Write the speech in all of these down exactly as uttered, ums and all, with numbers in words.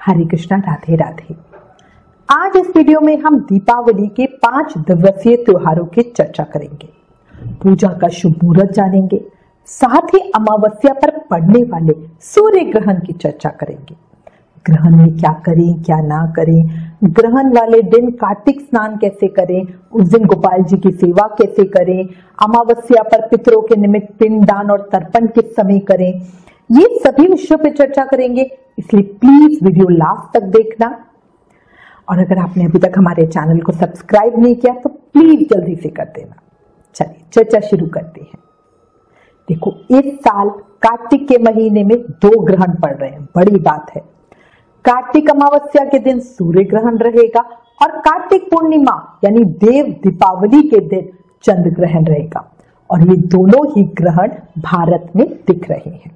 हरे कृष्णा, राधे राधे। आज इस वीडियो में हम दीपावली के पांच दिवसीय त्योहारों की चर्चा करेंगे, पूजा का शुभ मुहूर्त जानेंगे, साथ ही अमावस्या पर पड़ने वाले सूर्य ग्रहण की चर्चा करेंगे। ग्रहण में क्या करें क्या ना करें, ग्रहण वाले दिन कार्तिक स्नान कैसे करें, उस दिन गोपाल जी की सेवा कैसे करें, अमावस्या पर पितरों के निमित्त पिंडदान और तर्पण किस समय करें, ये सभी विषयों पर चर्चा करेंगे। इसलिए प्लीज वीडियो लास्ट तक देखना, और अगर आपने अभी तक हमारे चैनल को सब्सक्राइब नहीं किया तो प्लीज जल्दी से कर देना। चलिए चर्चा शुरू करते हैं। देखो, इस साल कार्तिक के महीने में दो ग्रहण पड़ रहे हैं, बड़ी बात है। कार्तिक अमावस्या के दिन सूर्य ग्रहण रहेगा और कार्तिक पूर्णिमा यानी देव दीपावली के दिन चंद्र ग्रहण रहेगा, और ये दोनों ही ग्रहण भारत में दिख रहे हैं।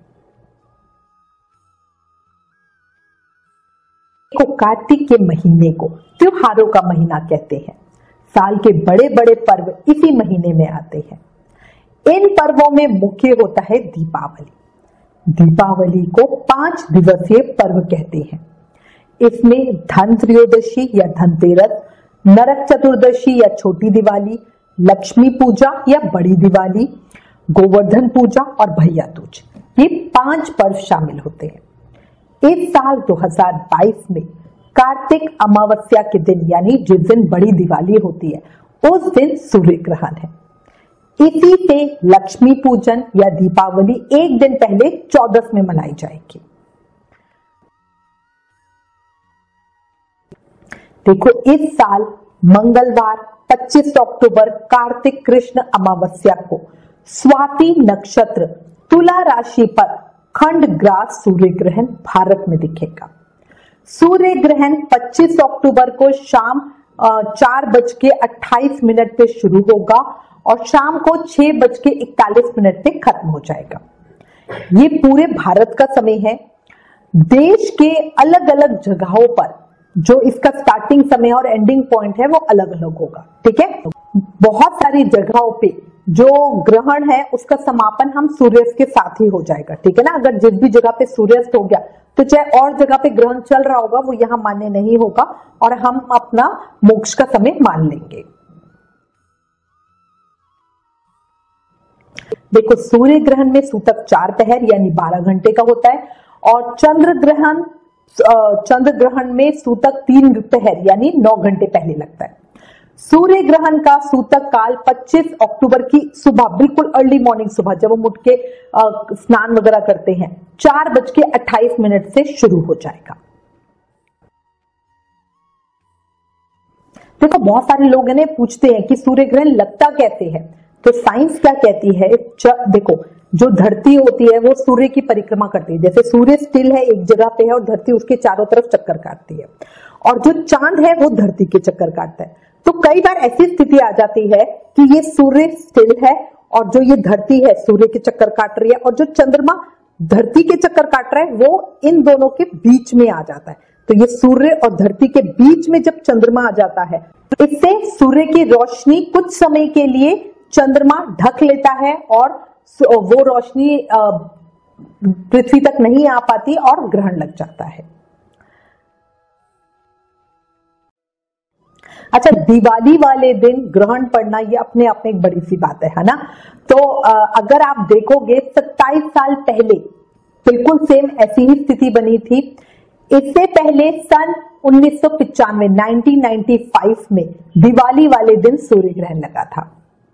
को कार्तिक के महीने को त्योहारों का महीना कहते हैं। साल के बड़े बड़े पर्व इसी महीने में आते हैं। इन पर्वों में मुख्य होता है दीपावली। दीपावली को पांच दिवसीय पर्व कहते हैं। इसमें धन त्रयोदशी या धनतेरस, नरक चतुर्दशी या छोटी दिवाली, लक्ष्मी पूजा या बड़ी दिवाली, गोवर्धन पूजा और भैया दूज, ये पांच पर्व शामिल होते हैं। इस साल दो हज़ार बाईस में कार्तिक अमावस्या के दिन यानी जिस दिन बड़ी दिवाली होती है उस दिन सूर्य ग्रहण है। इसी से लक्ष्मी पूजन या दीपावली एक दिन पहले चौदस में मनाई जाएगी। देखो, इस साल मंगलवार पच्चीस अक्टूबर कार्तिक कृष्ण अमावस्या को स्वाति नक्षत्र तुला राशि पर खंड ग्रास सूर्य ग्रहण भारत में दिखेगा। सूर्य ग्रहण पच्चीस अक्टूबर को शाम चार बज के अट्ठाईस मिनट पे शुरू होगा और शाम को छह बज के इकतालीस मिनट पे खत्म हो जाएगा। ये पूरे भारत का समय है। देश के अलग अलग जगहों पर जो इसका स्टार्टिंग समय और एंडिंग पॉइंट है वो अलग अलग होगा, ठीक है। बहुत सारी जगहों पे जो ग्रहण है उसका समापन हम सूर्यास्त के साथ ही हो जाएगा, ठीक है ना। अगर जिस भी जगह पे सूर्यास्त हो गया तो चाहे और जगह पे ग्रहण चल रहा होगा वो यहाँ मान्य नहीं होगा और हम अपना मोक्ष का समय मान लेंगे। देखो, सूर्य ग्रहण में सूतक चार पहर यानी बारह घंटे का होता है, और चंद्र ग्रहण चंद्र ग्रहण में सूतक तीन पहर यानी नौ घंटे पहले लगता है। सूर्य ग्रहण का सूतक काल पच्चीस अक्टूबर की सुबह, बिल्कुल अर्ली मॉर्निंग सुबह जब हम उठ के स्नान वगैरह करते हैं, चार बज के अट्ठाईस मिनट से शुरू हो जाएगा। देखो, बहुत सारे लोग इन्हें पूछते हैं कि सूर्य ग्रहण लगता कैसे है, तो साइंस क्या कहती है। देखो, जो धरती होती है वो सूर्य की परिक्रमा करती है। जैसे सूर्य स्टिल है एक जगह पे है और धरती उसके चारों तरफ चक्कर काटती है, और जो चांद है वो धरती के चक्कर काटता है। तो कई बार ऐसी स्थिति आ जाती है कि ये सूर्य स्टिल है और जो ये धरती है सूर्य के चक्कर काट रही है, और जो चंद्रमा धरती के चक्कर काट रहा है वो इन दोनों के बीच में आ जाता है। तो ये सूर्य और धरती के बीच में जब चंद्रमा आ जाता है तो इससे सूर्य की रोशनी कुछ समय के लिए चंद्रमा ढक लेता है और वो रोशनी पृथ्वी तक नहीं आ पाती और ग्रहण लग जाता है। अच्छा, दिवाली वाले दिन ग्रहण पड़ना ये अपने आप में एक बड़ी सी बात है, है ना। तो अगर आप देखोगे सत्ताईस साल पहले बिल्कुल सेम ऐसी ही स्थिति बनी थी। इससे पहले सन उन्नीस सौ पिचानवे नाइनटीन नाइंटी फाइव में दिवाली वाले दिन सूर्य ग्रहण लगा था।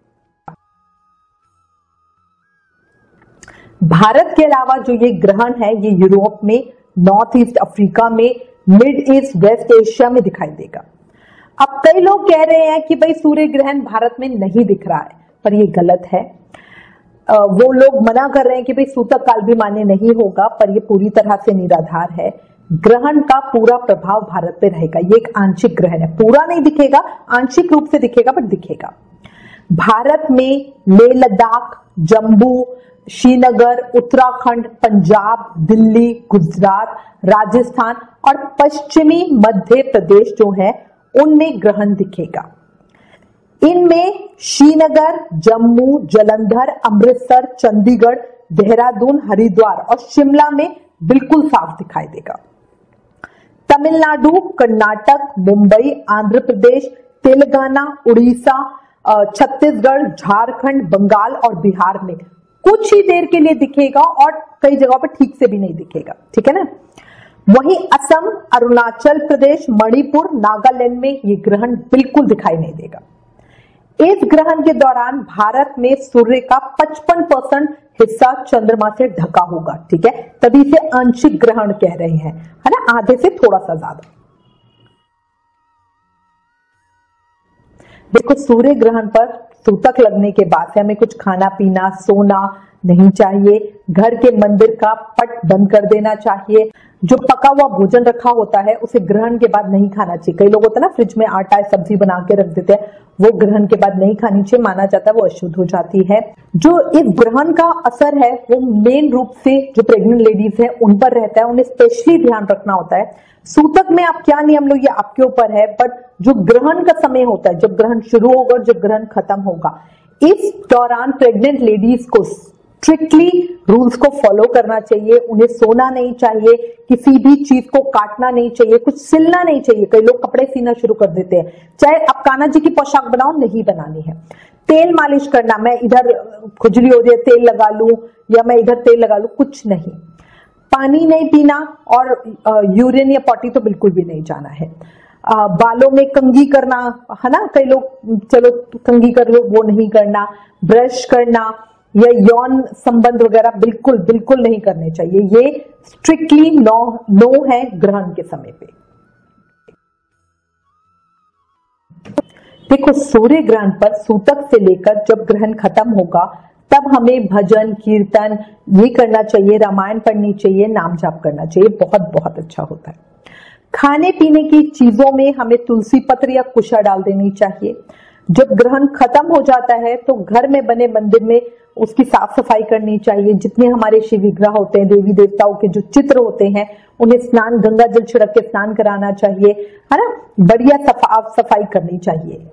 भारत के अलावा जो ये ग्रहण है ये यूरोप में, नॉर्थ ईस्ट अफ्रीका में, मिड ईस्ट वेस्ट एशिया में दिखाई देगा। अब कई लोग कह रहे हैं कि भाई सूर्य ग्रहण भारत में नहीं दिख रहा है, पर ये गलत है। वो लोग मना कर रहे हैं कि भाई सूतक काल भी मान्य नहीं होगा, पर ये पूरी तरह से निराधार है। ग्रहण का पूरा प्रभाव भारत पे रहेगा। ये एक आंशिक ग्रहण है, पूरा नहीं दिखेगा, आंशिक रूप से दिखेगा, पर दिखेगा। भारत में लेह लद्दाख, जम्मू, श्रीनगर, उत्तराखंड, पंजाब, दिल्ली, गुजरात, राजस्थान और पश्चिमी मध्य प्रदेश जो है उनमें ग्रहण दिखेगा। इनमें श्रीनगर, जम्मू, जालंधर, अमृतसर, चंडीगढ़, देहरादून, हरिद्वार और शिमला में बिल्कुल साफ दिखाई देगा। तमिलनाडु, कर्नाटक, मुंबई, आंध्र प्रदेश, तेलंगाना, उड़ीसा, छत्तीसगढ़, झारखंड, बंगाल और बिहार में कुछ ही देर के लिए दिखेगा और कई जगहों पर ठीक से भी नहीं दिखेगा, ठीक है ना। वहीं असम, अरुणाचल प्रदेश, मणिपुर, नागालैंड में ये ग्रहण बिल्कुल दिखाई नहीं देगा। इस ग्रहण के दौरान भारत में सूर्य का पचपन परसेंट हिस्सा चंद्रमा से ढका होगा, ठीक है, तभी से आंशिक ग्रहण कह रहे हैं, है ना, आधे से थोड़ा सा ज्यादा। देखो, सूर्य ग्रहण पर सूतक लगने के बाद से हमें कुछ खाना पीना, सोना नहीं चाहिए। घर के मंदिर का पट बंद कर देना चाहिए। जो पका हुआ भोजन रखा होता है उसे ग्रहण के बाद नहीं खाना चाहिए। कई लोग होते हैं ना, फ्रिज में आटा है, सब्जी बना के रख देते हैं, वो ग्रहण के बाद नहीं खानी चाहिए, माना जाता है वो अशुद्ध हो जाती है। जो इस ग्रहण का असर है वो मेन रूप से जो प्रेग्नेंट लेडीज है उन पर रहता है, उन्हें स्पेशली ध्यान रखना होता है। सूतक में आप क्या नियम लो ये आपके ऊपर है, बट जो ग्रहण का समय होता है, जब ग्रहण शुरू होगा और जब ग्रहण खत्म होगा, इस दौरान प्रेग्नेंट लेडीज को स्ट्रिक्टली रूल्स को फॉलो करना चाहिए। उन्हें सोना नहीं चाहिए, किसी भी चीज को काटना नहीं चाहिए, कुछ सिलना नहीं चाहिए। कई लोग कपड़े सीना शुरू कर देते हैं, चाहे आप कान्हा जी की पोशाक बनाओ, नहीं बनानी है। तेल मालिश करना, मैं इधर खुजली हो रही है तेल लगा लूं या मैं इधर तेल लगा लूं, कुछ नहीं। पानी नहीं पीना और यूरिन या पॉटी तो बिल्कुल भी नहीं जाना है। आ, बालों में कंघी करना, है ना, कई लोग चलो कंघी कर लो, वो नहीं करना। ब्रश करना या यौन संबंध वगैरह बिल्कुल बिल्कुल नहीं करने चाहिए। ये स्ट्रिक्टली नो नो है ग्रहण के समय पे। देखो, सूर्य ग्रहण पर सूतक से लेकर जब ग्रहण खत्म होगा तब हमें भजन कीर्तन ये करना चाहिए, रामायण पढ़नी चाहिए, नाम जाप करना चाहिए, बहुत बहुत अच्छा होता है। खाने पीने की चीजों में हमें तुलसी पत्र या कुशा डाल देनी चाहिए। जब ग्रहण खत्म हो जाता है तो घर में बने मंदिर में उसकी साफ सफाई करनी चाहिए। जितने हमारे शिव विग्रह होते हैं, देवी देवताओं के जो चित्र होते हैं, उन्हें स्नान, गंगा जल छिड़क के स्नान कराना चाहिए, है ना, बढ़िया सफा सफाई करनी चाहिए।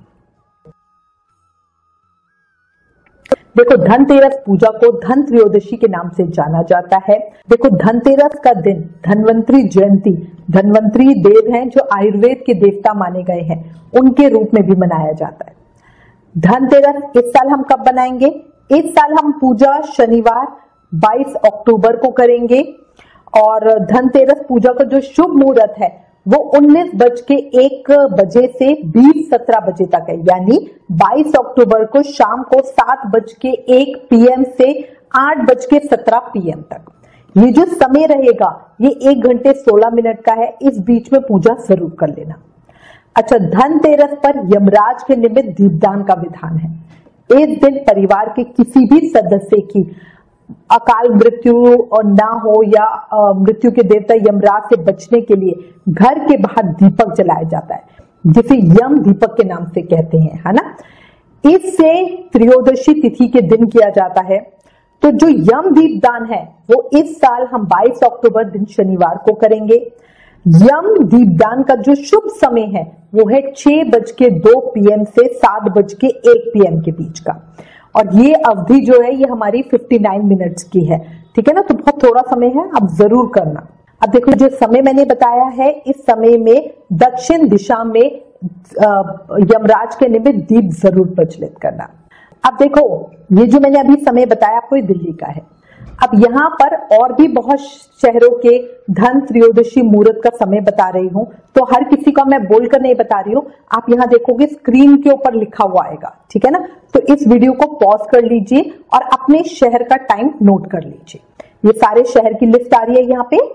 देखो, धनतेरस पूजा को धन त्रयोदशी के नाम से जाना जाता है। देखो, धनतेरस का दिन धन्वंतरी जयंती, धन्वंतरी देव हैं जो आयुर्वेद के देवता माने गए हैं, उनके रूप में भी मनाया जाता है। धनतेरस इस साल हम कब बनाएंगे? इस साल हम पूजा शनिवार बाईस अक्टूबर को करेंगे और धनतेरस पूजा का जो शुभ मुहूर्त है वो उन्नीस बज के एक बजे से बीस सत्रह बजे तक है, यानी बाईस अक्टूबर को शाम को सात बज के एक पीएम से आठ बज के सत्रह पीएम तक। ये जो समय रहेगा ये एक घंटे सोलह मिनट का है, इस बीच में पूजा जरूर कर लेना। अच्छा, धनतेरस पर यमराज के निमित्त दीपदान का विधान है। इस दिन परिवार के किसी भी सदस्य की अकाल मृत्यु और ना हो या मृत्यु के देवता यमराज से बचने के लिए घर के बाहर दीपक जलाया जाता है, जिसे यम दीपक के नाम से कहते हैं, है ना। इससे त्रयोदशी तिथि के दिन किया जाता है। तो जो यम दीपदान है वो इस साल हम बाईस अक्टूबर दिन शनिवार को करेंगे। यम दीपदान का जो शुभ समय है वो है छह बज के दो पीएम से सात बज के एक पीएम के बीच का, और ये अवधि जो है ये हमारी उनसठ मिनट्स की है, ठीक है ना, तो बहुत थोड़ा समय है, आप जरूर करना। अब देखो, जो समय मैंने बताया है, इस समय में दक्षिण दिशा में यमराज के निमित्त दीप जरूर प्रज्वलित करना। अब देखो, ये जो मैंने अभी समय बताया आपको, ये दिल्ली का है। अब यहाँ पर और भी बहुत शहरों के धन त्रयोदशी मुहूर्त का समय बता रही हूँ, तो हर किसी का मैं बोलकर नहीं बता रही हूँ, आप यहाँ देखोगे स्क्रीन के ऊपर लिखा हुआ आएगा, ठीक है ना। तो इस वीडियो को पॉज कर लीजिए और अपने शहर का टाइम नोट कर लीजिए। ये सारे शहर की लिस्ट आ रही है यहाँ पे।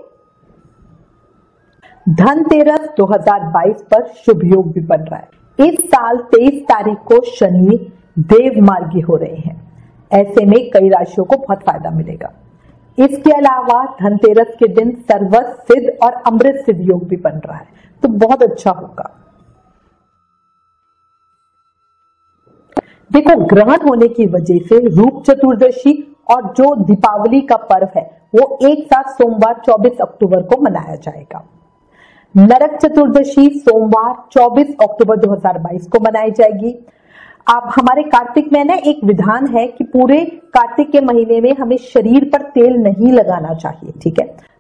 धनतेरस दो हज़ार बाईस पर शुभ योग भी बन रहा है। इस साल तेईस तारीख को शनि देव मार्गी हो रहे हैं, ऐसे में कई राशियों को बहुत फायदा मिलेगा। इसके अलावा धनतेरस के दिन सर्वस सिद्ध और अमृत सिद्ध योग भी बन रहा है, तो बहुत अच्छा होगा। देखो, ग्रहण होने की वजह से रूप चतुर्दशी और जो दीपावली का पर्व है वो एक साथ सोमवार चौबीस अक्टूबर को मनाया जाएगा। नरक चतुर्दशी सोमवार चौबीस अक्टूबर दो हज़ार बाईस को मनाई जाएगी। आप हमारे कार्तिक में ना एक विधान है कि पूरे कार्तिक के महीने में हमें शरीर पर तेल नहीं लगाना चाहिए, ठीक है।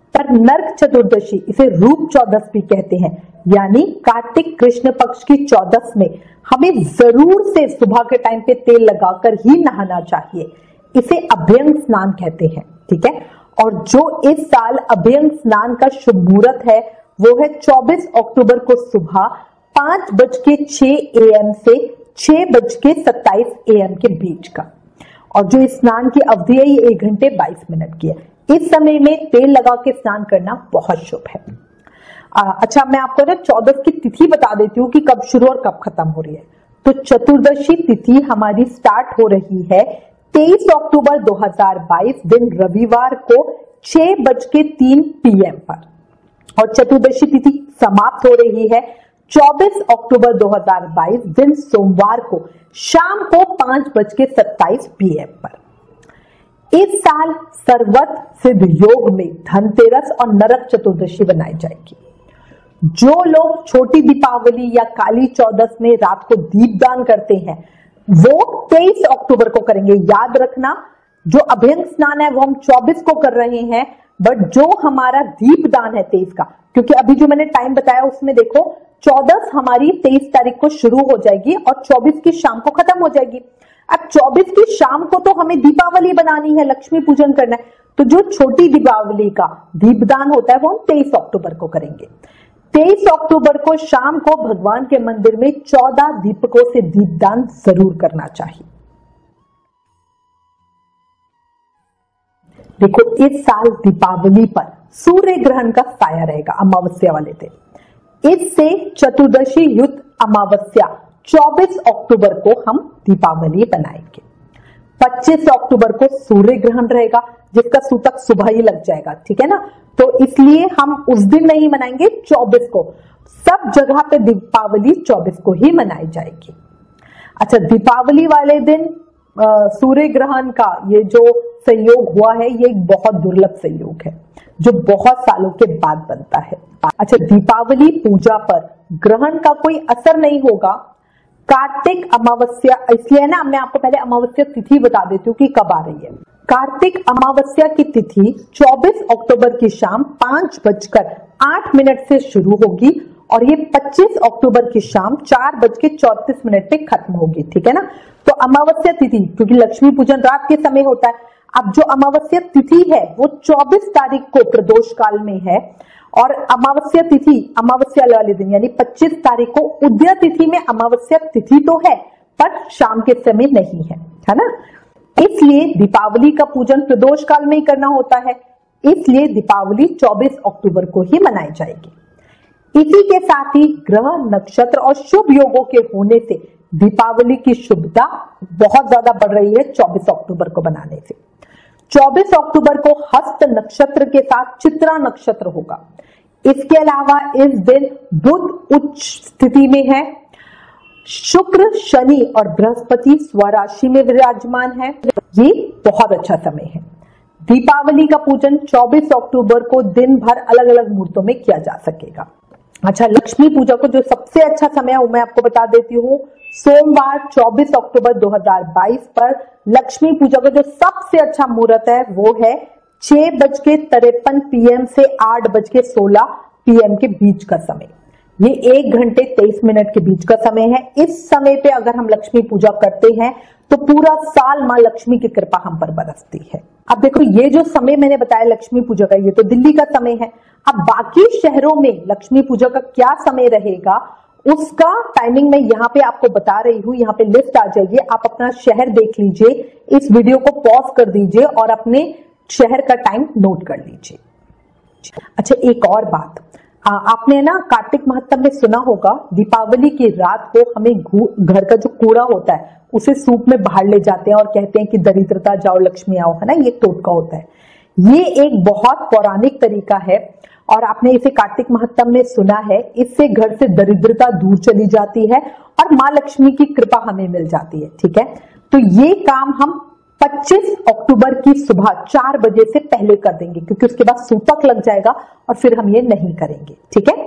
पर नरक चतुर्दशी, इसे रूप चौदस भी कहते हैं, यानी कार्तिक कृष्ण पक्ष की चौदस में हमें जरूर से सुबह के टाइम पे तेल लगाकर ही नहाना चाहिए। इसे अभ्यंग स्नान कहते हैं, ठीक है। और जो इस साल अभ्यंग स्नान का शुभ मुहूर्त है वो है चौबीस अक्टूबर को सुबह पांच बज के छह एएम से छह बज के सत्ताईस एएम के बीच का। और जो इस स्नान की अवधि है ये एक घंटे बाईस मिनट की है। इस समय में तेल लगा के स्नान करना बहुत शुभ है। आ, अच्छा, मैं आपको ना चौदस की तिथि बता देती हूँ कि कब शुरू और कब खत्म हो रही है। तो चतुर्दशी तिथि हमारी स्टार्ट हो रही है तेईस अक्टूबर दो हजार बाईस दिन रविवार को छह बज के तीन पीएम पर, और चतुर्दशी तिथि समाप्त हो रही है चौबीस अक्टूबर दो हजार बाईस दिन सोमवार को शाम को पांच बज के सत्ताईस पीएम पर। इस साल सर्वत सिद्ध योग में धनतेरस और नरक चतुर्दशी बनाई जाएगी। जो लोग छोटी दीपावली या काली चौदस में रात को दीपदान करते हैं वो तेईस अक्टूबर को करेंगे। याद रखना, जो अभ्यंग स्नान है वो हम चौबीस को कर रहे हैं, बट जो हमारा दीपदान है तेईस का, क्योंकि अभी जो मैंने टाइम बताया उसमें देखो चौदस हमारी तेईस तारीख को शुरू हो जाएगी और चौबीस की शाम को खत्म हो जाएगी। अब चौबीस की शाम को तो हमें दीपावली बनानी है, लक्ष्मी पूजन करना है, तो जो छोटी दीपावली का दीपदान होता है वो हम तेईस अक्टूबर को करेंगे। तेईस अक्टूबर को शाम को भगवान के मंदिर में चौदह दीपकों से दीपदान जरूर करना चाहिए। देखो, इस साल दीपावली पर सूर्य ग्रहण का साया रहेगा अमावस्या वाले दिन। इससे चतुर्दशी युक्त अमावस्या चौबीस अक्टूबर को हम दीपावली बनाएंगे। पच्चीस अक्टूबर को सूर्य ग्रहण रहेगा जिसका सूतक सुबह ही लग जाएगा, ठीक है ना। तो इसलिए हम उस दिन नहीं मनाएंगे, चौबीस को। सब जगह पे दीपावली चौबीस को ही मनाई जाएगी। अच्छा, दीपावली वाले दिन सूर्य ग्रहण का ये जो संयोग हुआ है ये एक बहुत दुर्लभ संयोग है जो बहुत सालों के बाद बनता है। अच्छा, दीपावली पूजा पर ग्रहण का कोई असर नहीं होगा। कार्तिक अमावस्या इसलिए है ना, मैं आपको पहले अमावस्या तिथि बता देती हूँ कि कब आ रही है। कार्तिक अमावस्या की तिथि चौबीस अक्टूबर की शाम पांच बजकर आठ मिनट से शुरू होगी और ये पच्चीस अक्टूबर की शाम चार बज के चौतीस मिनट पे खत्म होगी, ठीक है ना। तो अमावस्या तिथि, क्योंकि लक्ष्मी पूजन रात के समय होता है, अब जो अमावस्या तिथि है वो चौबीस तारीख को प्रदोष काल में है और अमावस्या तिथि अमावस्या वाले दिन यानी पच्चीस तारीख को उदय तिथि में अमावस्या तिथि तो है पर शाम के समय नहीं है, है ना। इसलिए दीपावली का पूजन प्रदोष काल में ही करना होता है, इसलिए दीपावली चौबीस अक्टूबर को ही मनाई जाएगी। इसी के साथ ही ग्रह, नक्षत्र और शुभ योगों के होने से दीपावली की शुभता बहुत ज्यादा बढ़ रही है चौबीस अक्टूबर को बनाने से। चौबीस अक्टूबर को हस्त नक्षत्र के साथ चित्रा नक्षत्र होगा। इसके अलावा इस दिन बुध उच्च स्थिति में है, शुक्र, शनि और बृहस्पति स्वराशि में विराजमान है। ये बहुत अच्छा समय है। दीपावली का पूजन चौबीस अक्टूबर को दिन भर अलग अलग मुहूर्तों में किया जा सकेगा। अच्छा, लक्ष्मी पूजा को जो सबसे अच्छा समय है वो मैं आपको बता देती हूँ। सोमवार चौबीस अक्टूबर दो हजार बाईस पर लक्ष्मी पूजा का जो सबसे अच्छा मुहूर्त है वो है छह बज के तिरपन पीएम से आठ बज के सोलह पीएम के बीच का समय। ये एक घंटे तेईस मिनट के बीच का समय है। इस समय पे अगर हम लक्ष्मी पूजा करते हैं तो पूरा साल मां लक्ष्मी की कृपा हम पर बरसती है। अब देखो, ये जो समय मैंने बताया लक्ष्मी पूजा का, ये तो दिल्ली का समय है। अब बाकी शहरों में लक्ष्मी पूजा का क्या समय रहेगा उसका टाइमिंग मैं यहाँ पे आपको बता रही हूँ। यहाँ पे लिस्ट आ जाइए, आप अपना शहर देख लीजिए, इस वीडियो को पॉज कर दीजिए और अपने शहर का टाइम नोट कर लीजिए। अच्छा, एक और बात, आ, आपने ना कार्तिक महत्तम में सुना होगा दीपावली की रात को हमें घर का जो कूड़ा होता है उसे सूप में बाहर ले जाते हैं और कहते हैं कि दरिद्रता जाओ लक्ष्मी आओ, है ना। ये टोटका होता है। ये एक बहुत पौराणिक तरीका है और आपने इसे कार्तिक महत्तम में सुना है। इससे घर से दरिद्रता दूर चली जाती है और माँ लक्ष्मी की कृपा हमें मिल जाती है, ठीक है। तो ये काम हम पच्चीस अक्टूबर की सुबह चार बजे से पहले कर देंगे क्योंकि उसके बाद सूतक लग जाएगा और फिर हम ये नहीं करेंगे, ठीक है।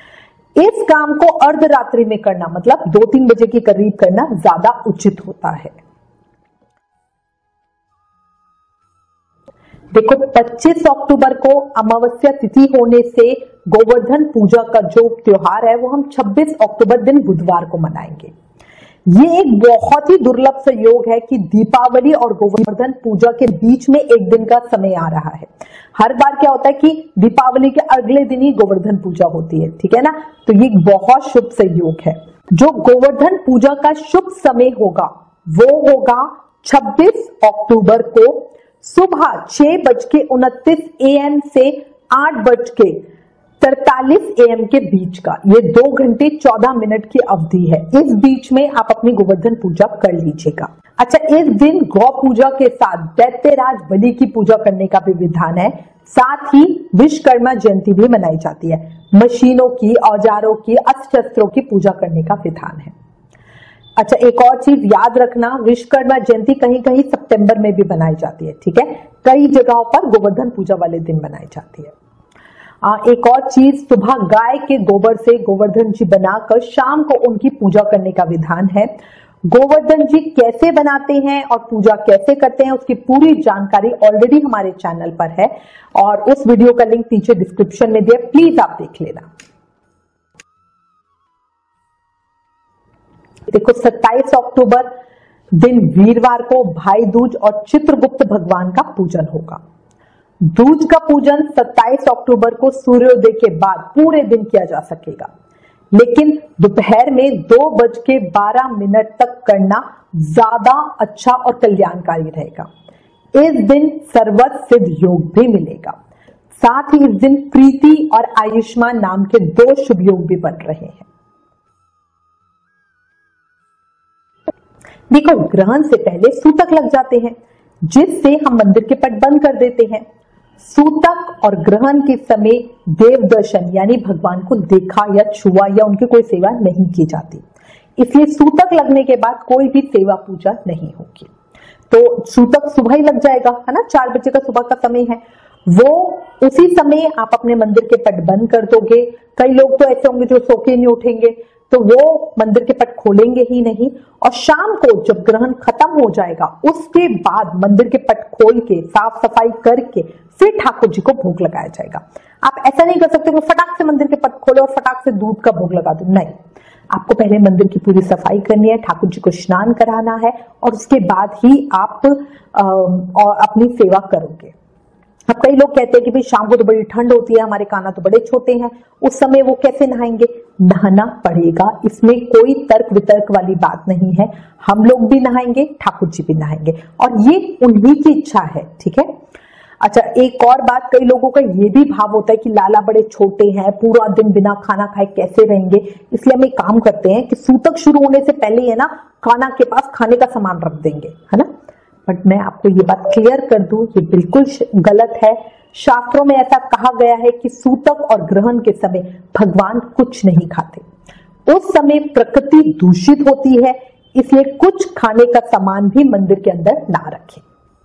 इस काम को अर्धरात्रि में करना मतलब दो तीन बजे के करीब करना ज्यादा उचित होता है। देखो पच्चीस अक्टूबर को अमावस्या तिथि होने से गोवर्धन पूजा का जो त्योहार है वो हम छब्बीस अक्टूबर दिन बुधवार को मनाएंगे। ये एक बहुत ही दुर्लभ संयोग है कि दीपावली और गोवर्धन पूजा के बीच में एक दिन का समय आ रहा है। हर बार क्या होता है कि दीपावली के अगले दिन ही गोवर्धन पूजा होती है, ठीक है ना। तो ये बहुत शुभ संयोग है। जो गोवर्धन पूजा का शुभ समय होगा वो होगा छब्बीस अक्टूबर को सुबह छह बज के उनतीस ए एम से आठ बज के तरतालीस ए एम के बीच का, ये दो घंटे चौदह मिनट की अवधि है। इस बीच में आप अपनी गोवर्धन पूजा कर लीजिएगा। अच्छा, इस दिन गौ पूजा के साथ दैत्यराज बलि की पूजा करने का भी विधान है। साथ ही विश्वकर्मा जयंती भी मनाई जाती है। मशीनों की, औजारों की, अस्त्र शस्त्रों की पूजा करने का विधान है। अच्छा, एक और चीज याद रखना, विश्वकर्मा जयंती कहीं कहीं सितंबर में भी मनाई जाती है, ठीक है। कई जगहों पर गोवर्धन पूजा वाले दिन मनाई जाती है। आ, एक और चीज, सुबह गाय के गोबर से गोवर्धन जी बनाकर शाम को उनकी पूजा करने का विधान है। गोवर्धन जी कैसे बनाते हैं और पूजा कैसे करते हैं उसकी पूरी जानकारी ऑलरेडी हमारे चैनल पर है और उस वीडियो का लिंक नीचे डिस्क्रिप्शन में दिया, प्लीज आप देख लेना। देखो सत्ताईस अक्टूबर दिन वीरवार को भाई दूज और चित्रगुप्त भगवान का पूजन होगा। दूज का पूजन सत्ताईस अक्टूबर को सूर्योदय के बाद पूरे दिन किया जा सकेगा, लेकिन दोपहर में दो बज के बारह मिनट तक करना ज्यादा अच्छा और कल्याणकारी रहेगा। इस दिन सर्वत सिद्ध योग भी मिलेगा। साथ ही इस दिन प्रीति और आयुष्मान नाम के दो शुभ योग भी बन रहे हैं। देखो, ग्रहण से पहले सूतक लग जाते हैं जिससे हम मंदिर के पट बंद कर देते हैं। सूतक और ग्रहण के समय देव दर्शन यानी भगवान को देखा या छुआ या उनकी कोई सेवा नहीं की जाती, इसलिए सूतक लगने के बाद कोई भी सेवा पूजा नहीं होगी। तो सूतक सुबह ही लग जाएगा, है ना, चार बजे का सुबह का समय है। वो उसी समय आप अपने मंदिर के पट बंद कर दोगे। कई लोग तो ऐसे होंगे जो सो के नहीं उठेंगे, तो वो मंदिर के पट खोलेंगे ही नहीं और शाम को जब ग्रहण खत्म हो जाएगा उसके बाद मंदिर के पट खोल के साफ सफाई करके फिर ठाकुर जी को भोग लगाया जाएगा। आप ऐसा नहीं कर सकते कि फटाक से मंदिर के पट खोले और फटाक से दूध का भोग लगा दो, नहीं। आपको पहले मंदिर की पूरी सफाई करनी है, ठाकुर जी को स्नान कराना है और उसके बाद ही आप आ, और अपनी सेवा करोगे। अब कई लोग कहते हैं कि भाई शाम को तो बड़ी ठंड होती है, हमारे काना तो बड़े छोटे हैं, उस समय वो कैसे नहाएंगे? नहाना पड़ेगा, इसमें कोई तर्क वितर्क वाली बात नहीं है। हम लोग भी नहाएंगे, ठाकुर जी भी नहाएंगे और ये उन्हीं की इच्छा है, ठीक है। अच्छा, एक और बात, कई लोगों का ये भी भाव होता है कि लाला बड़े छोटे हैं, पूरा दिन बिना खाना खाए कैसे रहेंगे, इसलिए हम एक काम करते हैं कि सूतक शुरू होने से पहले है ना काना के पास खाने का सामान रख देंगे, है ना। बट मैं आपको ये बात क्लियर कर दूं, ये बिल्कुल गलत है। शास्त्रों में ऐसा कहा गया है कि सूतक और ग्रहण के समय भगवान कुछ नहीं खाते। उस समय प्रकृति दूषित होती है, इसलिए कुछ खाने का सामान भी मंदिर के अंदर ना रखें।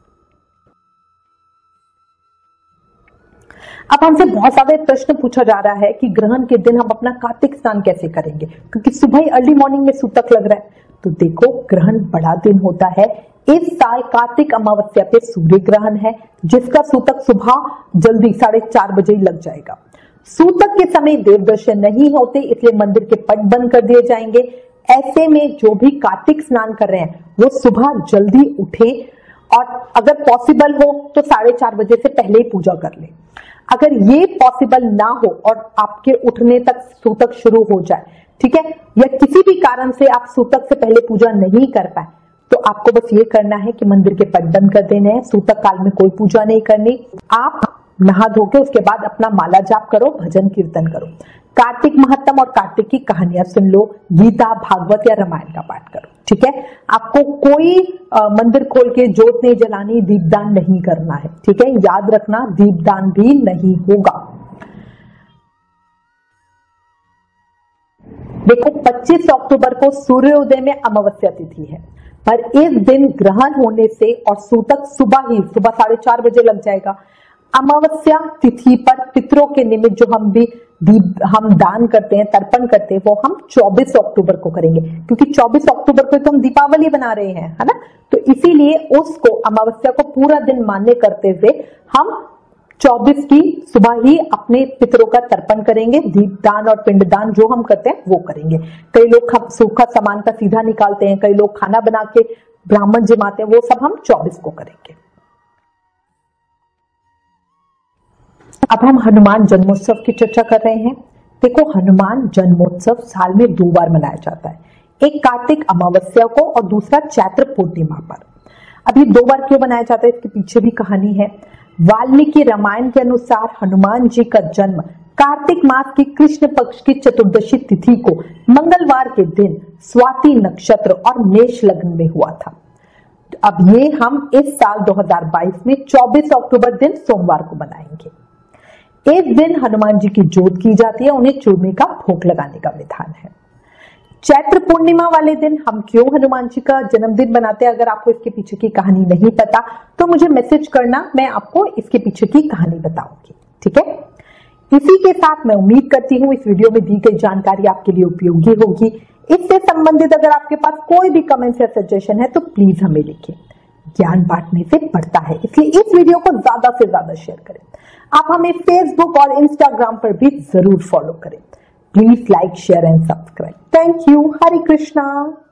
अब हमसे बहुत सारे प्रश्न पूछा जा रहा है कि ग्रहण के दिन हम अपना कार्तिक स्नान कैसे करेंगे, क्योंकि सुबह ही अर्ली मॉर्निंग में सूतक लग रहा है। तो देखो, ग्रहण बड़ा दिन होता है। इस साल कार्तिक अमावस्या पे सूर्य ग्रहण है जिसका सूतक सुबह जल्दी साढ़े चार बजे ही लग जाएगा। सूतक के समय देव दर्शन नहीं होते, इसलिए मंदिर के पट बंद कर दिए जाएंगे। ऐसे में जो भी कार्तिक स्नान कर रहे हैं वो सुबह जल्दी उठे और अगर पॉसिबल हो तो साढ़े चार बजे से पहले ही पूजा कर ले। अगर ये पॉसिबल ना हो और आपके उठने तक सूतक शुरू हो जाए, ठीक है, या किसी भी कारण से आप सूतक से पहले पूजा नहीं कर पाए, तो आपको बस ये करना है कि मंदिर के पट बंद कर देने हैं। सूतक काल में कोई पूजा नहीं करनी। आप नहा धो के उसके बाद अपना माला जाप करो, भजन कीर्तन करो, कार्तिक महत्तम और कार्तिक की कहानियां सुन लो, गीता, भागवत या रामायण का पाठ करो, ठीक है। आपको कोई आ, मंदिर खोल के जोत नहीं जलानी, दीपदान नहीं करना है, ठीक है। याद रखना, दीपदान भी नहीं होगा। देखो, पच्चीस अक्टूबर को सूर्योदय में अमावस्या तिथि है, पर इस दिन ग्रहण होने से और सूतक सुबह ही सुबह साढ़े चार बजे लग जाएगा। अमावस्या तिथि पर पितरों के निमित्त जो हम भी दीप हम दान करते हैं, तर्पण करते हैं, वो हम चौबीस अक्टूबर को करेंगे, क्योंकि चौबीस अक्टूबर को तो हम दीपावली बना रहे हैं, है ना। तो इसीलिए उसको अमावस्या को पूरा दिन मान्य करते हुए हम चौबीस की सुबह ही अपने पितरों का तर्पण करेंगे। दीपदान और पिंडदान जो हम करते हैं वो करेंगे। कई लोग सूखा सामान का सीधा निकालते हैं, कई लोग खाना बना के ब्राह्मण जिमाते हैं, वो सब हम चौबीस को करेंगे। अब हम हनुमान जन्मोत्सव की चर्चा कर रहे हैं। देखो, हनुमान जन्मोत्सव साल में दो बार मनाया जाता है, एक कार्तिक अमावस्या को और दूसरा चैत्र पूर्णिमा पर। अब ये दो बार क्यों मनाया जाता है, इसके पीछे भी कहानी है। वाल्मीकि रामायण के अनुसार हनुमान जी का जन्म कार्तिक मास की कृष्ण पक्ष की चतुर्दशी तिथि को मंगलवार के दिन स्वाति नक्षत्र और मेष लग्न में हुआ था। अब ये हम इस साल दो हज़ार बाईस में चौबीस अक्टूबर दिन सोमवार को मनाएंगे। इस दिन हनुमान जी की जोत की जाती है, उन्हें चूरमे का भोग लगाने का विधान है। चैत्र पूर्णिमा वाले दिन हम क्यों हनुमान जी का जन्मदिन मनाते हैं, अगर आपको इसके पीछे की कहानी नहीं पता तो मुझे मैसेज करना, मैं आपको इसके पीछे की कहानी बताऊंगी, ठीक है। इसी के साथ मैं उम्मीद करती हूँ इस वीडियो में दी गई जानकारी आपके लिए उपयोगी होगी। इससे संबंधित अगर आपके पास कोई भी कमेंट या सजेशन है तो प्लीज हमें लिखिए। ज्ञान बांटने से बढ़ता है, इसलिए इस वीडियो को ज्यादा से ज्यादा शेयर करें। आप हमें फेसबुक और इंस्टाग्राम पर भी जरूर फॉलो करें। Please like, share and subscribe. Thank you. Hare Krishna.